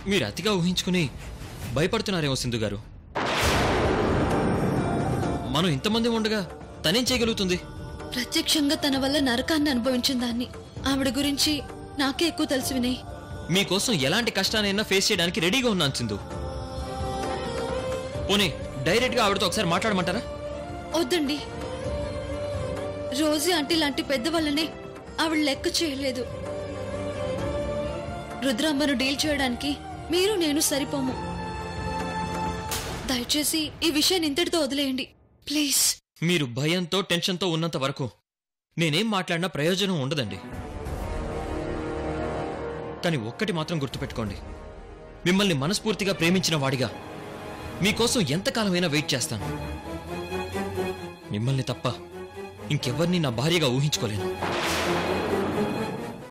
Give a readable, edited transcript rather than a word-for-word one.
మీరు అతిగా ఊహించుకుని భయపడుతున్నారేమో సింధు గారు. మనం ఇంతమంది ఉండగా తనేం చేయగలుగుతుంది? ప్రత్యక్షంగా తన వల్ల నరకాన్ని అనుభవించిన దాన్ని. ఆవిడ గురించి నాకే ఎక్కువ తెలుసు వినయ్. మీకోసం ఎలాంటి కష్టానైనా ఫేస్ చేయడానికి రెడీగా ఉన్నాను సింధు. పోనీ డైరెక్ట్ గా ఆవిడతో ఒకసారి మాట్లాడమంటారా? వద్దండి. రోజీ ఆంటీ లాంటి పెద్దవాళ్ళనే ఆవిడ లెక్క చేయలేదు. రుద్రాంబను డీల్ చేయడానికి మీరు నేను సరిపోము. దయచేసి ఈ విషయాన్ని ఇంతటితో వదిలేయండి ప్లీజ్. మీరు భయంతో టెన్షన్తో ఉన్నంత వరకు నేనేం మాట్లాడినా ప్రయోజనం ఉండదండి. కానీ ఒక్కటి మాత్రం గుర్తుపెట్టుకోండి, మిమ్మల్ని మనస్ఫూర్తిగా ప్రేమించిన వాడిగా మీకోసం ఎంతకాలమైనా వెయిట్ చేస్తాను. మిమ్మల్ని తప్ప ఇంకెవ్వరిని నా భార్యగా ఊహించుకోలేను.